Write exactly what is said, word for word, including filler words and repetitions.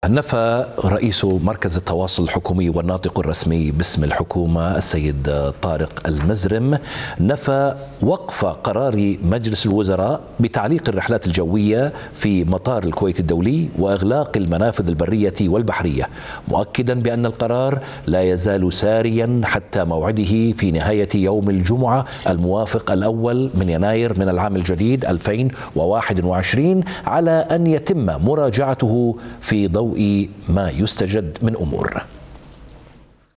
نفى رئيس مركز التواصل الحكومي والناطق الرسمي باسم الحكومة السيد طارق المزرم نفى وقف قرار مجلس الوزراء بتعليق الرحلات الجوية في مطار الكويت الدولي وإغلاق المنافذ البرية والبحرية، مؤكدا بأن القرار لا يزال ساريا حتى موعده في نهاية يوم الجمعة الموافق الأول من يناير من العام الجديد ألفين وواحد وعشرين، على أن يتم مراجعته في ضوء ما يستجد من أمور.